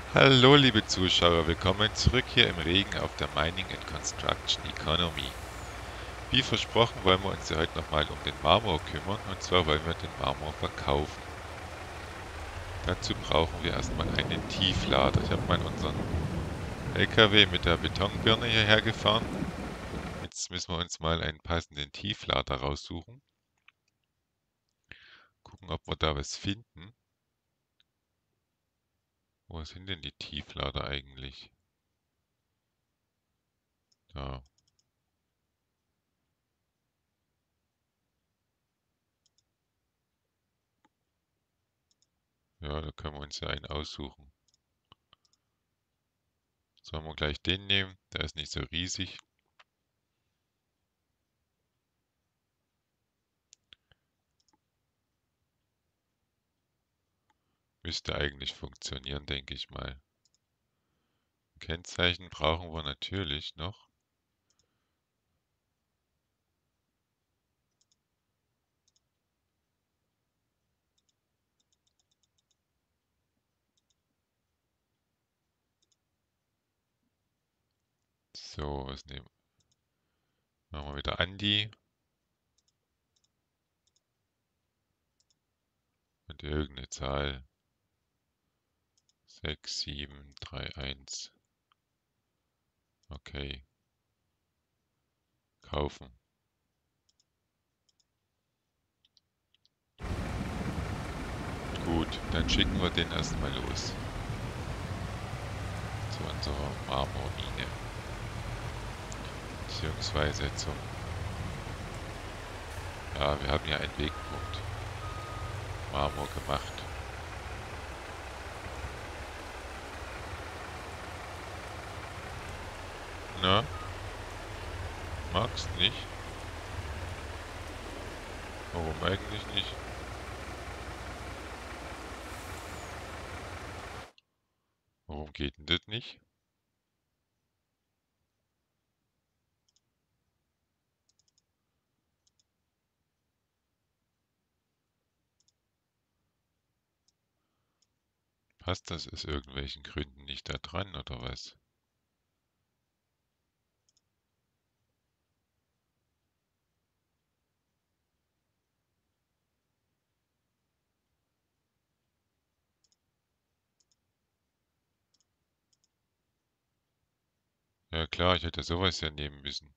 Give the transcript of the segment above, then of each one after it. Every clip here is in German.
Hallo liebe Zuschauer, willkommen zurück hier im Regen auf der Mining and Construction Economy. Wie versprochen wollen wir uns ja heute nochmal um den Marmor kümmern, und zwar wollen wir den Marmor verkaufen. Dazu brauchen wir erstmal einen Tieflader. Ich habe mal unseren LKW mit der Betonbirne hierher gefahren. Jetzt müssen wir uns mal einen passenden Tieflader raussuchen. Gucken, ob wir da was finden. Wo sind denn die Tieflader eigentlich? Da. Ja, da können wir uns ja einen aussuchen. Sollen wir gleich den nehmen? Der ist nicht so riesig. Müsste eigentlich funktionieren, denke ich mal. Kennzeichen brauchen wir natürlich noch. So, was nehmen? Machen wir wieder Andi und irgendeine Zahl. 6731. Okay, kaufen. Gut, dann schicken wir den erstmal los. Zu unserer Marmormine. Beziehungsweise zum... Ja, wir haben ja einen Wegpunkt. Marmor gemacht. Na? Magst nicht? Warum eigentlich nicht? Warum geht denn das nicht? Passt das aus irgendwelchen Gründen nicht da dran oder was? Ja klar, ich hätte sowas ja nehmen müssen.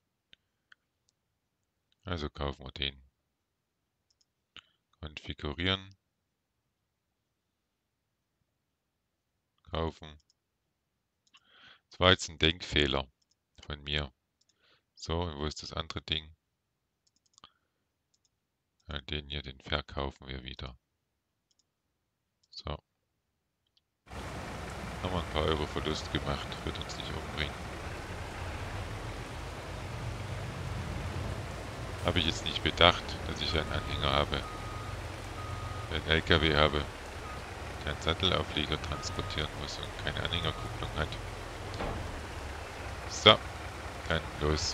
Also kaufen wir den. Konfigurieren. Kaufen. Das war jetzt ein Denkfehler von mir. So, und wo ist das andere Ding? Ja, den hier, den verkaufen wir wieder. So. Haben wir ein paar Euro Verlust gemacht. Wird uns nicht umbringen. Habe ich jetzt nicht bedacht, dass ich einen Anhänger habe. Einen LKW habe, der einen Sattelauflieger transportieren muss und keine Anhängerkupplung hat. So, dann los.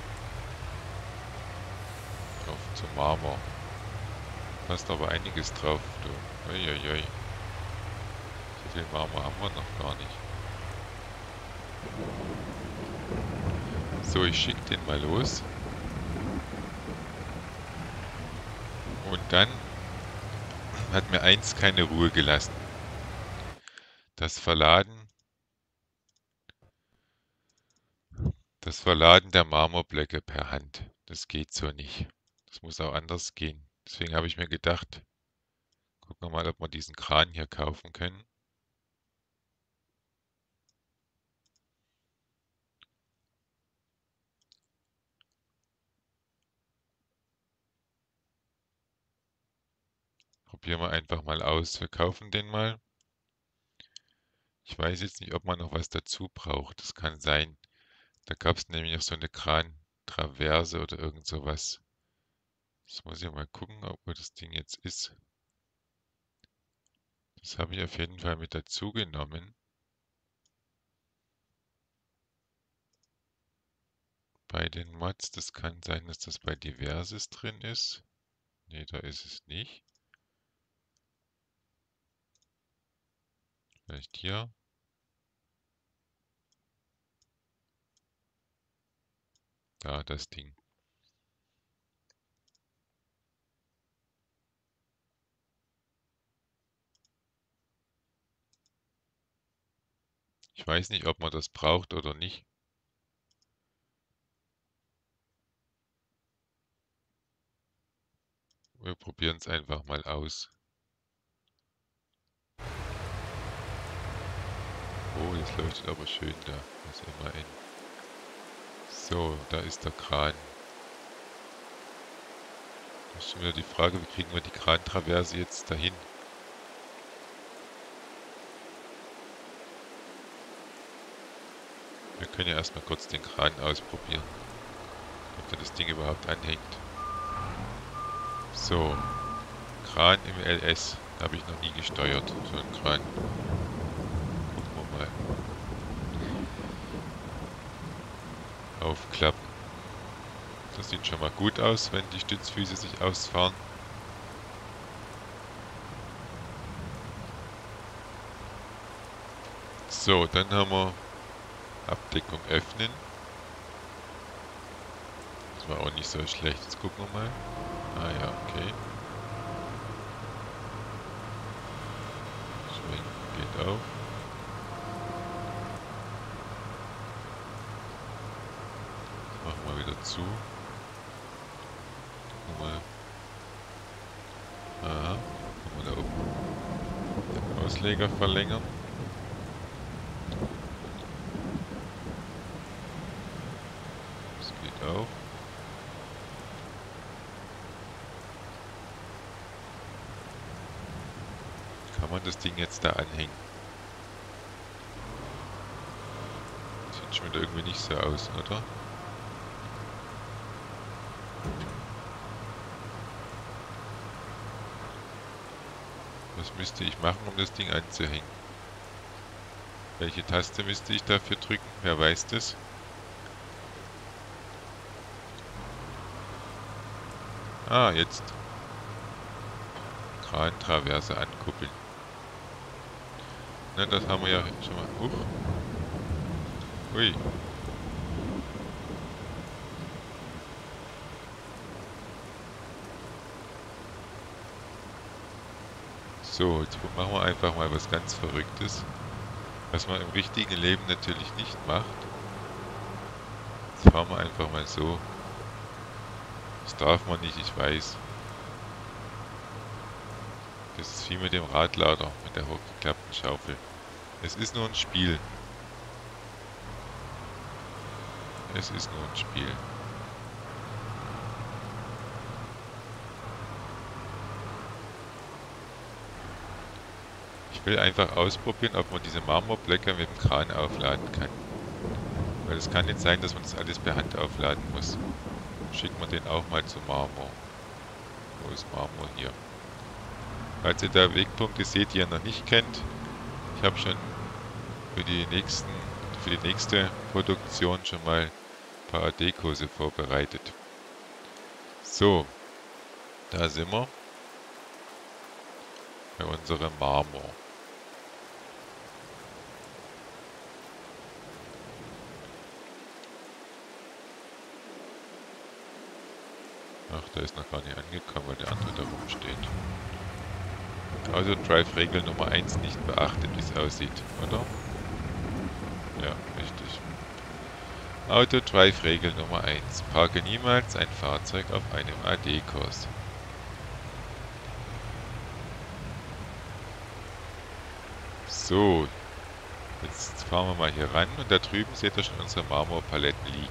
Auf zum Marmor. Passt aber einiges drauf, du. Uiuiui. So viel Marmor haben wir noch gar nicht. So, ich schicke den mal los. Und dann hat mir eins keine Ruhe gelassen. Das Verladen, das Verladen der Marmorblöcke per Hand. Das geht so nicht. Das muss auch anders gehen. Deswegen habe ich mir gedacht, gucken wir mal, ob wir diesen Kran hier kaufen können. Probieren wir einfach mal aus. Wir kaufen den mal. Ich weiß jetzt nicht, ob man noch was dazu braucht. Das kann sein. Da gab es nämlich noch so eine Kran-Traverse oder irgend sowas. Das muss ich mal gucken, ob wo das Ding jetzt ist. Das habe ich auf jeden Fall mit dazu genommen. Bei den Mods, das kann sein, dass das bei Diverses drin ist. Ne, da ist es nicht. Vielleicht hier. Da, das Ding. Ich weiß nicht, ob man das braucht oder nicht. Wir probieren es einfach mal aus. Oh, das leuchtet aber schön da. Das ist immerhin. So, da ist der Kran. Das ist schon wieder die Frage, wie kriegen wir die Krantraverse jetzt dahin? Wir können ja erstmal kurz den Kran ausprobieren, ob der das Ding überhaupt anhängt. So, Kran im LS. Habe ich noch nie gesteuert, so ein Kran. Gucken wir mal. Aufklappen. Das sieht schon mal gut aus, wenn die Stützfüße sich ausfahren. So, dann haben wir Abdeckung öffnen. Das war auch nicht so schlecht. Jetzt gucken wir mal. Ah ja, okay. Schwenken geht auch. Das machen wir wieder zu. Gucken wir mal. Aha, gucken wir da oben. Den Ausleger verlängern. Das geht auch. Kann man das Ding jetzt da anhängen? Sieht schon wieder irgendwie nicht so aus, oder? Was müsste ich machen, um das Ding anzuhängen? Welche Taste müsste ich dafür drücken? Wer weiß das? Ah, jetzt. Krantraverse ankuppeln. Na, das haben wir ja schon mal. Ui. So, jetzt machen wir einfach mal was ganz Verrücktes. Was man im richtigen Leben natürlich nicht macht. Jetzt fahren wir einfach mal so. Das darf man nicht, ich weiß. Das ist wie mit dem Radlader, mit der hochgeklappten Schaufel. Es ist nur ein Spiel. Es ist nur ein Spiel. Ich will einfach ausprobieren, ob man diese Marmorblöcke mit dem Kran aufladen kann. Weil es kann nicht sein, dass man das alles per Hand aufladen muss. Schicken wir den auch mal zu Marmor. Wo ist Marmor? Hier. Falls ihr da Wegpunkte seht, die ihr noch nicht kennt, ich habe schon für die nächste Produktion schon mal ein paar AD-Kurse vorbereitet. So, da sind wir bei unserem Marmor. Ach, der ist noch gar nicht angekommen, weil der andere da rumsteht. Auto-Drive-Regel Nummer 1 nicht beachtet, wie es aussieht, oder? Ja, richtig. Auto-Drive-Regel Nummer 1. Parke niemals ein Fahrzeug auf einem AD-Kurs. So, jetzt fahren wir mal hier ran und da drüben seht ihr schon unsere Marmorpaletten liegen.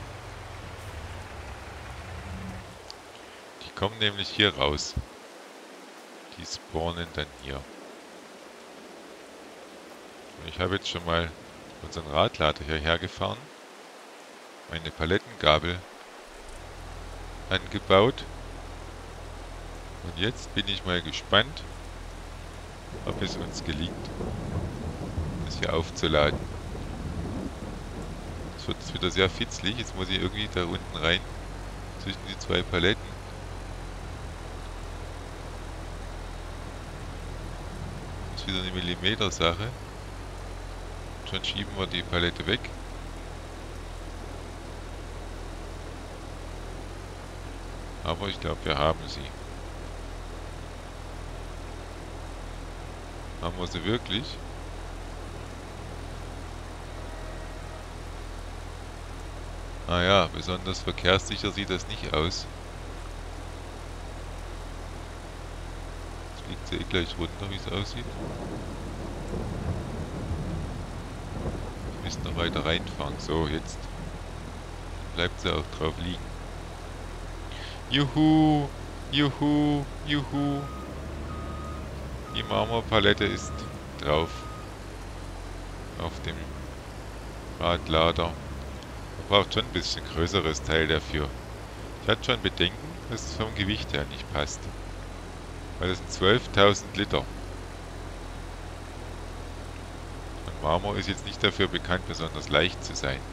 Die kommen nämlich hier raus. Die spawnen dann hier. Und ich habe jetzt schon mal unseren Radlader hierher gefahren, meine Palettengabel angebaut und jetzt bin ich mal gespannt, ob es uns gelingt, das hier aufzuladen. Es wird jetzt wieder sehr fitzlig, jetzt muss ich irgendwie da unten rein, zwischen die zwei Paletten. Das ist wieder eine Millimeter-Sache. Schon schieben wir die Palette weg. Aber ich glaube, wir haben sie. Haben wir sie wirklich? Naja, besonders verkehrssicher sieht das nicht aus. Jetzt fliegt sie eh gleich runter, wie es aussieht. Ich müsste noch weiter reinfahren. So, jetzt bleibt sie auch drauf liegen. Juhu! Juhu! Juhu! Die Marmorpalette ist drauf. Auf dem Radlader. Man braucht schon ein bisschen größeres Teil dafür. Ich hatte schon Bedenken, dass es vom Gewicht her nicht passt. Weil das sind 12.000 Liter. Und Marmor ist jetzt nicht dafür bekannt, besonders leicht zu sein.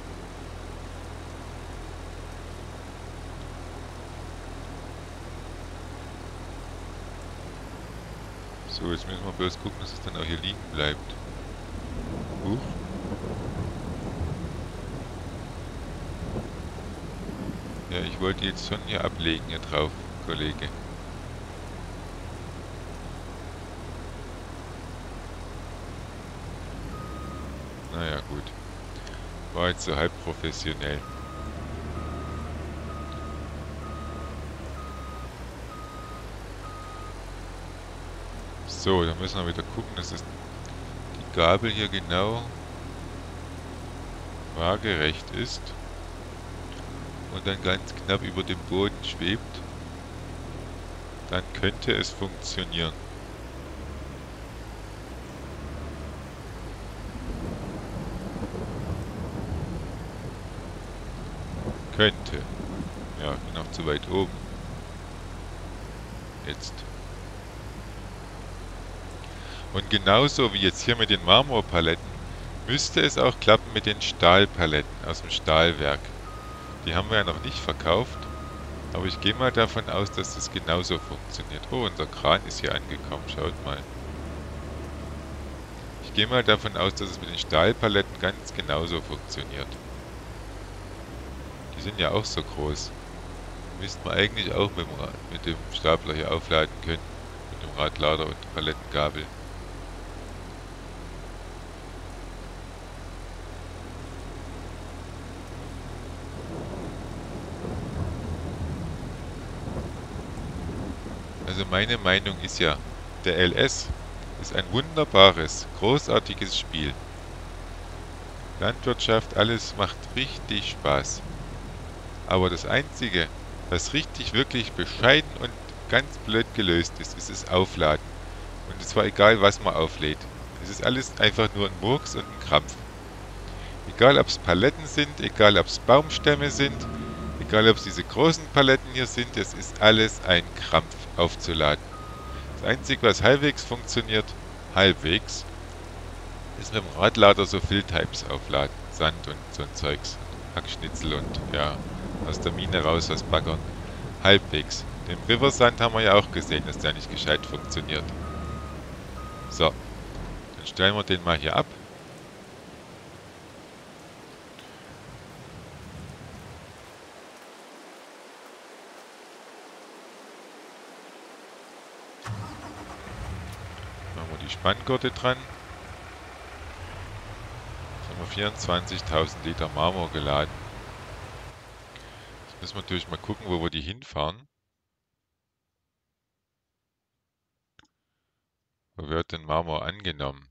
So, jetzt müssen wir bloß gucken, dass es dann auch hier liegen bleibt. Huch. Ja, ich wollte jetzt schon hier ablegen, hier drauf, Kollege. Naja, gut. War jetzt so halb professionell. So, dann müssen wir wieder gucken, dass es die Gabel hier genau waagerecht ist und dann ganz knapp über dem Boden schwebt. Dann könnte es funktionieren. Könnte. Ja, ich bin noch zu weit oben. Jetzt. Und genauso wie jetzt hier mit den Marmorpaletten, müsste es auch klappen mit den Stahlpaletten aus dem Stahlwerk. Die haben wir ja noch nicht verkauft, aber ich gehe mal davon aus, dass das genauso funktioniert. Oh, unser Kran ist hier angekommen, schaut mal. Ich gehe mal davon aus, dass es mit den Stahlpaletten ganz genauso funktioniert. Die sind ja auch so groß. Müssten wir eigentlich auch mit dem Stapler hier aufladen können. Mit dem Radlader und Palettengabel. Also meine Meinung ist ja, der LS ist ein wunderbares, großartiges Spiel. Landwirtschaft, alles macht richtig Spaß. Aber das Einzige, was richtig wirklich bescheiden und ganz blöd gelöst ist, ist das Aufladen. Und es war egal, was man auflädt. Es ist alles einfach nur ein Murks und ein Krampf. Egal, ob es Paletten sind, egal, ob es Baumstämme sind, egal, ob es diese großen Paletten hier sind, es ist alles ein Krampf aufzuladen. Das Einzige, was halbwegs funktioniert, ist mit dem Radlader so Fill-Types aufladen. Sand und so ein Zeugs. Hackschnitzel und ja, aus der Mine raus was baggern. Halbwegs. Den Riversand haben wir ja auch gesehen, dass der nicht gescheit funktioniert. So, dann stellen wir den mal hier ab. Machen wir die Spanngurte dran. Jetzt haben wir 24.000 Liter Marmor geladen. Jetzt müssen wir natürlich mal gucken, wo wir die hinfahren. Wo wird denn Marmor angenommen?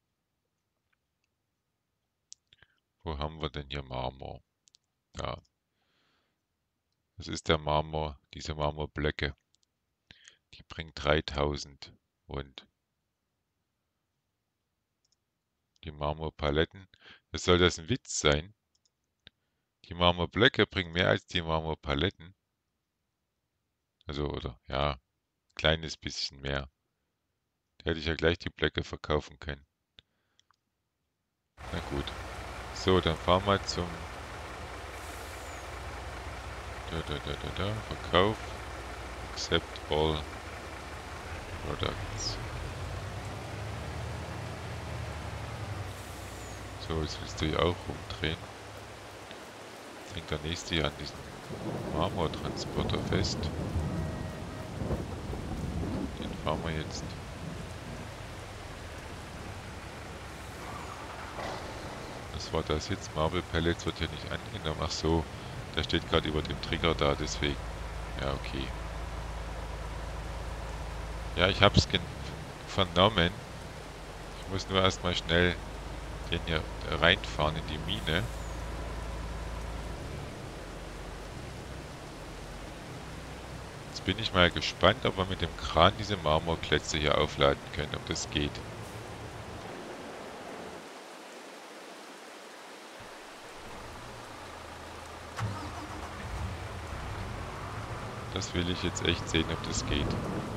Wo haben wir denn hier Marmor? Da. Das ist der Marmor, diese Marmorblöcke. Die bringen 3000 und die Marmorpaletten. Was soll das ein Witz sein? Die Marmorblöcke bringen mehr als die Marmorpaletten. Also, oder, ja, kleines bisschen mehr. Da hätte ich ja gleich die Blöcke verkaufen können. Na gut. So, dann fahren wir zum Verkauf. Accept all products. So, jetzt willst du hier auch rumdrehen. Jetzt hängt der nächste hier an diesem Marmortransporter fest. Den fahren wir jetzt. Was war das jetzt? Marble Pellets wird hier nicht angenommen. Ach so, der steht gerade über dem Trigger da, deswegen. Ja, okay. Ja, ich hab's vernommen. Ich muss nur erstmal schnell den hier reinfahren in die Mine. Jetzt bin ich mal gespannt, ob wir mit dem Kran diese Marmorklötze hier aufladen können, ob das geht. Das will ich jetzt echt sehen, ob das geht.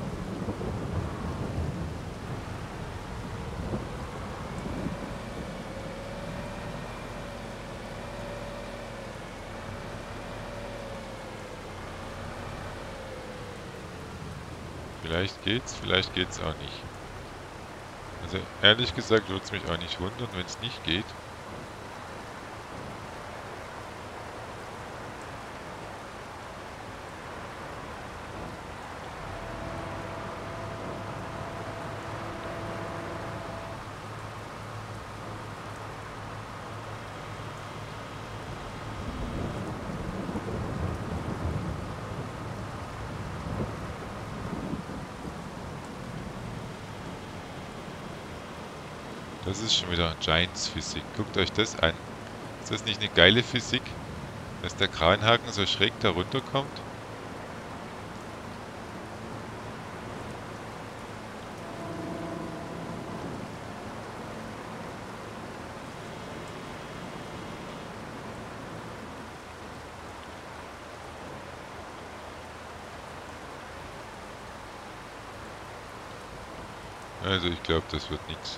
Vielleicht geht's auch nicht. Also ehrlich gesagt würde es mich auch nicht wundern, wenn es nicht geht. Das ist schon wieder Giants Physik. Guckt euch das an. Ist das nicht eine geile Physik? Dass der Kranhaken so schräg da runterkommt? Also ich glaube, das wird nichts.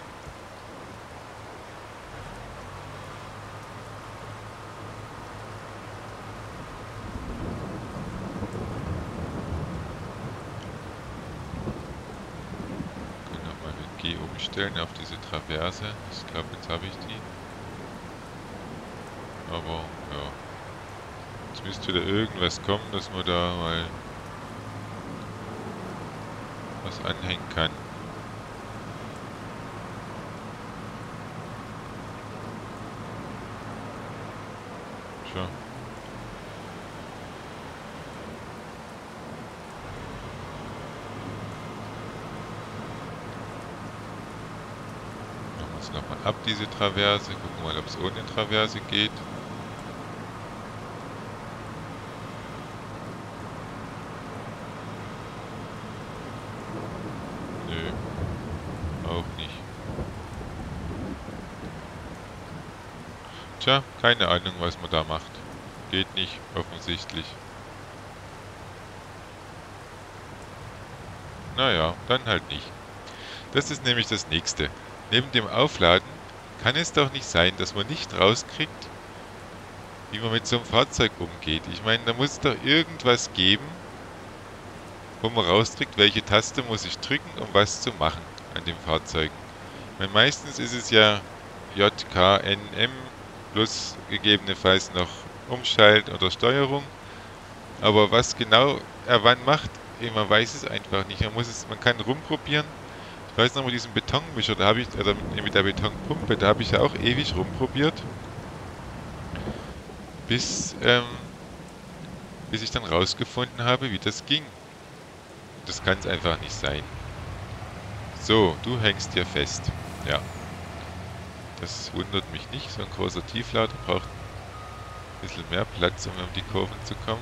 Umstellen auf diese Traverse. Ich glaube, jetzt habe ich die. Aber, ja. Jetzt müsste wieder irgendwas kommen, dass man da mal was anhängen kann. Tja. Nochmal ab diese Traverse, gucken mal, ob es ohne Traverse geht. Nö, auch nicht. Tja, keine Ahnung, was man da macht. Geht nicht, offensichtlich. Naja, dann halt nicht. Das ist nämlich das Nächste. Neben dem Aufladen kann es doch nicht sein, dass man nicht rauskriegt, wie man mit so einem Fahrzeug umgeht. Ich meine, da muss es doch irgendwas geben, wo man rauskriegt, welche Taste muss ich drücken, um was zu machen an dem Fahrzeug. Weil meistens ist es ja J, K, N, M plus gegebenenfalls noch Umschalt oder Steuerung. Aber was genau er wann macht, man weiß es einfach nicht. Man kann rumprobieren. Ich weiß noch mit diesem Betonmischer, da habe ich, oder mit der Betonpumpe, da habe ich ja auch ewig rumprobiert. Bis ich dann rausgefunden habe, wie das ging. Das kann es einfach nicht sein. So, du hängst hier fest. Ja. Das wundert mich nicht. So ein großer Tieflader braucht ein bisschen mehr Platz, um die Kurven zu kommen.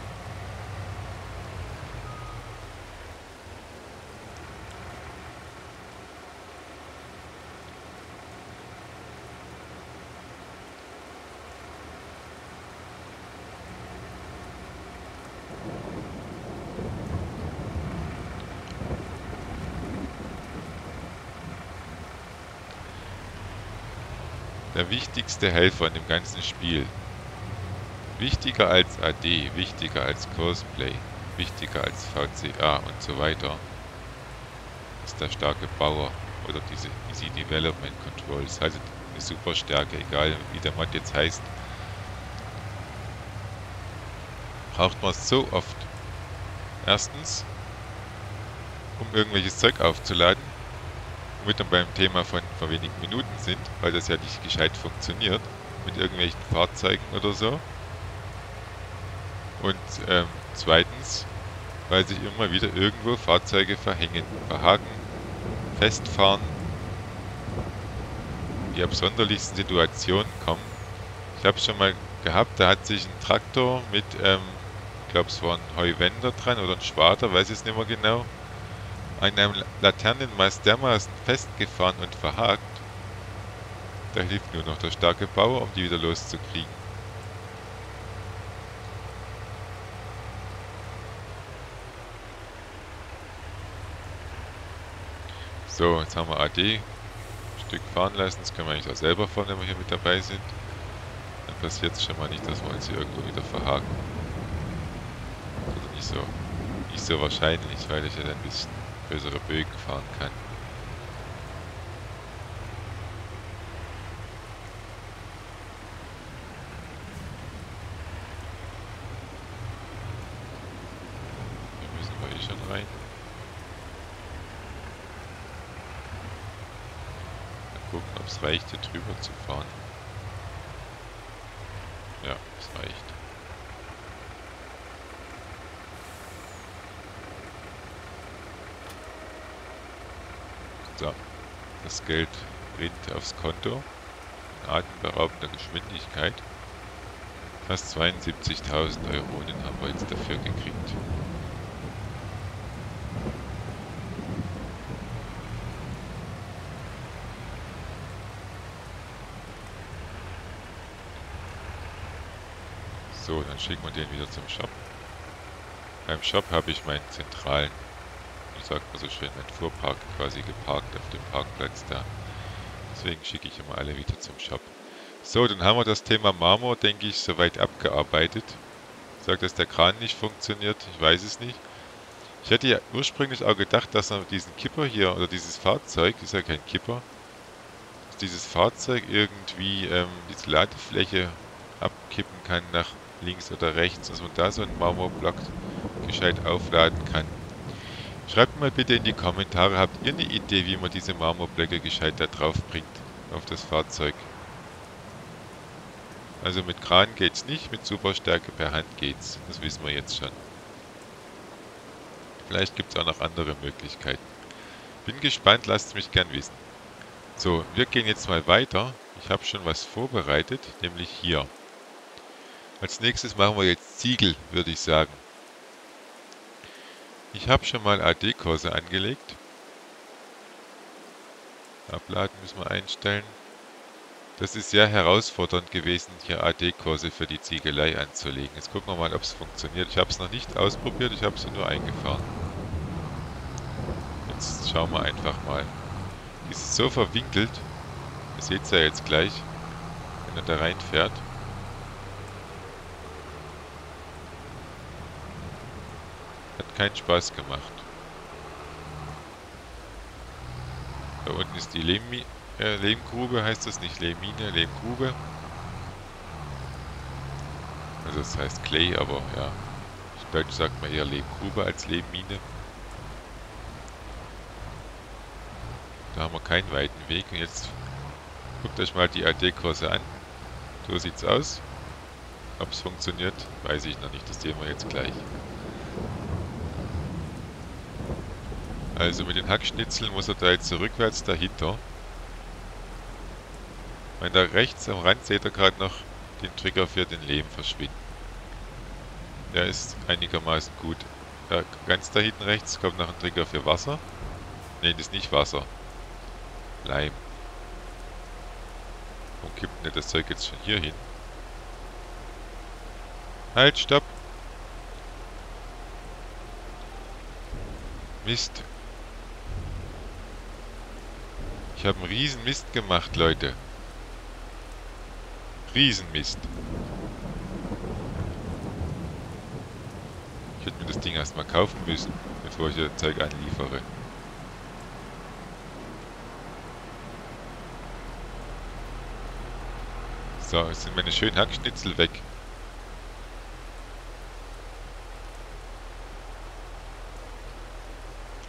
Der wichtigste Helfer in dem ganzen Spiel. Wichtiger als AD, wichtiger als Courseplay, wichtiger als VCA und so weiter, ist der starke Bauer oder diese Easy Development Controls. Also eine super Stärke, egal wie der Mod jetzt heißt. braucht man so oft. Erstens, um irgendwelches Zeug aufzuladen, womit wir beim Thema von vor wenigen Minuten sind, weil das ja nicht gescheit funktioniert, mit irgendwelchen Fahrzeugen oder so. Und zweitens, weil sich immer wieder irgendwo Fahrzeuge verhängen, verhaken, festfahren, die absonderlichsten Situationen kommen. Ich habe es schon mal gehabt, da hat sich ein Traktor mit, ich glaube es war ein Heuwender dran oder ein Schwader, weiß ich es nicht mehr genau, an einem Laternenmast dermaßen festgefahren und verhakt. Da hilft nur noch der starke Bauer, um die wieder loszukriegen. So, jetzt haben wir AD ein Stück fahren lassen. Das können wir eigentlich auch selber fahren, wenn wir hier mit dabei sind. Dann passiert es schon mal nicht, dass wir uns hier irgendwo wieder verhaken. Also nicht so wahrscheinlich, weil ich ja dann ein bisschen größere Bögen fahren kann. Hier müssen wir eh schon rein. Mal gucken, ob es reicht, hier drüber zu fahren. Ja, es reicht. So, das Geld rinnt aufs Konto in atemberaubender Geschwindigkeit. Fast 72.000 Euronen haben wir jetzt dafür gekriegt. So, dann schicken wir den wieder zum Shop. Beim Shop habe ich meinen zentralen, wie sagt man so schön, meinen Fuhrpark quasi geparkt auf dem Parkplatz da. Deswegen schicke ich immer alle wieder zum Shop. So, dann haben wir das Thema Marmor, denke ich, soweit abgearbeitet. Sagt, dass der Kran nicht funktioniert, ich weiß es nicht. Ich hätte ja ursprünglich auch gedacht, dass man diesen Kipper hier, oder dieses Fahrzeug, ist ja kein Kipper, dass dieses Fahrzeug irgendwie diese Ladefläche abkippen kann nach links oder rechts, dass man da so einen Marmorblock gescheit aufladen kann. Schreibt mal bitte in die Kommentare, habt ihr eine Idee, wie man diese Marmorblöcke gescheit da drauf bringt, auf das Fahrzeug? Also mit Kran geht's nicht, mit Superstärke per Hand geht's. Das wissen wir jetzt schon. Vielleicht gibt es auch noch andere Möglichkeiten. Bin gespannt, lasst es mich gern wissen. So, wir gehen jetzt mal weiter. Ich habe schon was vorbereitet, nämlich hier. Als nächstes machen wir jetzt Ziegel, würde ich sagen. Ich habe schon mal AD-Kurse angelegt. Abladen müssen wir einstellen. Das ist sehr herausfordernd gewesen, hier AD-Kurse für die Ziegelei anzulegen. Jetzt gucken wir mal, ob es funktioniert. Ich habe es noch nicht ausprobiert, ich habe es nur eingefahren. Jetzt schauen wir einfach mal. Die ist so verwinkelt. Ihr seht es ja jetzt gleich, wenn er da reinfährt. Hat keinen Spaß gemacht. Da unten ist die Lehmgrube, heißt das nicht Lehmmine, Lehmgrube. Also das heißt Clay, aber ja, auf Deutsch sagt man eher Lehmgrube als Lehmmine. Da haben wir keinen weiten Weg. Und jetzt guckt euch mal die AD-Kurse an. So sieht's aus. Ob es funktioniert, weiß ich noch nicht. Das sehen wir jetzt gleich. Also mit den Hackschnitzeln muss er da jetzt so rückwärts dahinter. Und da rechts am Rand seht ihr gerade noch den Trigger für den Lehm verschwinden. Der ist einigermaßen gut. Da, ganz da hinten rechts kommt noch ein Trigger für Wasser. Ne, das ist nicht Wasser. Leim. Warum kippt denn das Zeug jetzt schon hier hin? Halt, stopp! Mist. Ich habe einen riesen Mist gemacht, Leute. Riesenmist. Ich hätte mir das Ding erstmal kaufen müssen, bevor ich das Zeug anliefere. So, jetzt sind meine schönen Hackschnitzel weg.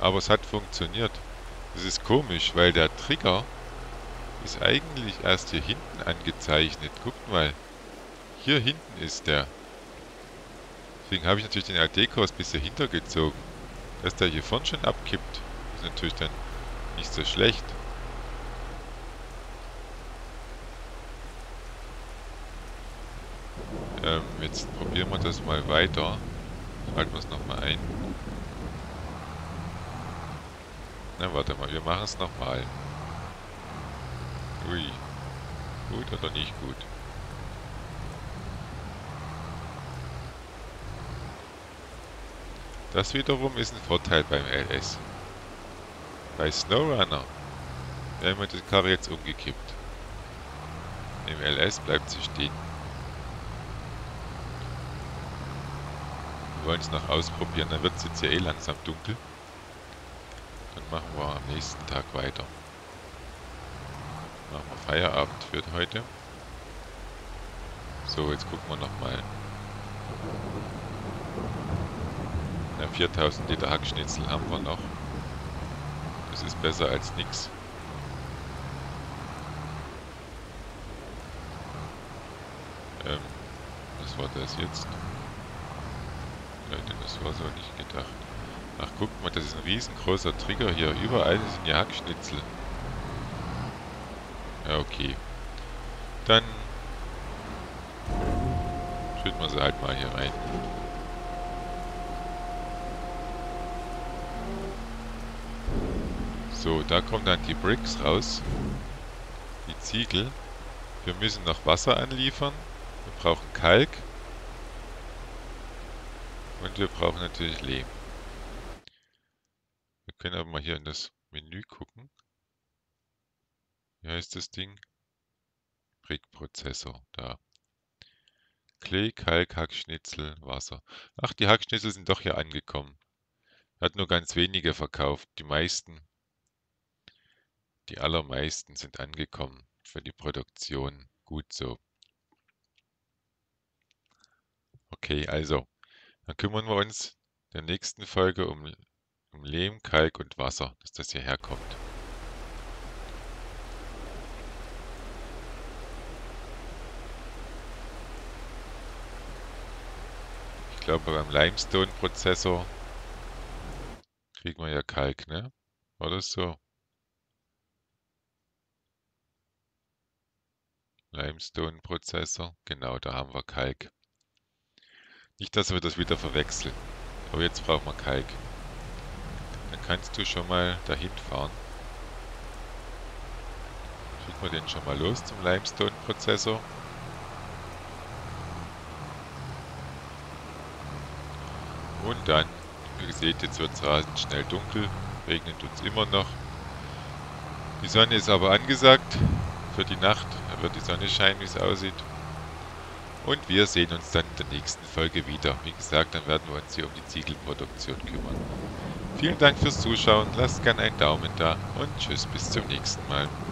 Aber es hat funktioniert. Das ist komisch, weil der Trigger ist eigentlich erst hier hinten angezeichnet. Guckt mal. Hier hinten ist der. Deswegen habe ich natürlich den AD-Kurs bis hier hintergezogen. Dass der hier vorne schon abkippt, ist natürlich dann nicht so schlecht. Jetzt probieren wir das mal weiter. Schalten wir es nochmal ein. Na, warte mal, wir machen es nochmal. Ui. Gut oder nicht gut? Das wiederum ist ein Vorteil beim LS. Bei SnowRunner wäre mir die Karre jetzt umgekippt. Im LS bleibt sie stehen. Wir wollen es noch ausprobieren, dann wird es jetzt ja eh langsam dunkel. Dann machen wir am nächsten Tag weiter. Machen wir Feierabend für heute. So, jetzt gucken wir nochmal. Ja, 4000 Liter Hackschnitzel haben wir noch. Das ist besser als nix. Was war das jetzt? Leute, das war so nicht gedacht. Ach, guck mal, das ist ein riesengroßer Trigger hier. Überall sind ja Hackschnitzel. Ja, okay. Dann schütten wir sie halt mal hier rein. So, da kommen dann die Bricks raus. Die Ziegel. Wir müssen noch Wasser anliefern. Wir brauchen Kalk. Und wir brauchen natürlich Lehm. Wir können aber mal hier in das Menü gucken. Wie heißt das Ding? Brickprozessor, da. Klee, Kalk, Hackschnitzel, Wasser. Ach, die Hackschnitzel sind doch hier angekommen. Er hat nur ganz wenige verkauft. Die meisten, die allermeisten sind angekommen für die Produktion. Gut so. Okay, also, dann kümmern wir uns in der nächsten Folge um Lehm, Kalk und Wasser, dass das hierher kommt. Ich glaube, beim Limestone-Prozessor kriegen wir ja Kalk, ne? War das so? Limestone-Prozessor, genau, da haben wir Kalk. Nicht, dass wir das wieder verwechseln. Aber jetzt brauchen wir Kalk. Dann kannst du schon mal dahin fahren. Schicken wir den schon mal los zum Limestone-Prozessor. Und dann, wie ihr seht, jetzt wird es rasend schnell dunkel. Regnet uns immer noch. Die Sonne ist aber angesagt für die Nacht. Da wird die Sonne scheinen, wie es aussieht. Und wir sehen uns dann in der nächsten Folge wieder. Wie gesagt, dann werden wir uns hier um die Ziegelproduktion kümmern. Vielen Dank fürs Zuschauen. Lasst gerne einen Daumen da und tschüss, bis zum nächsten Mal.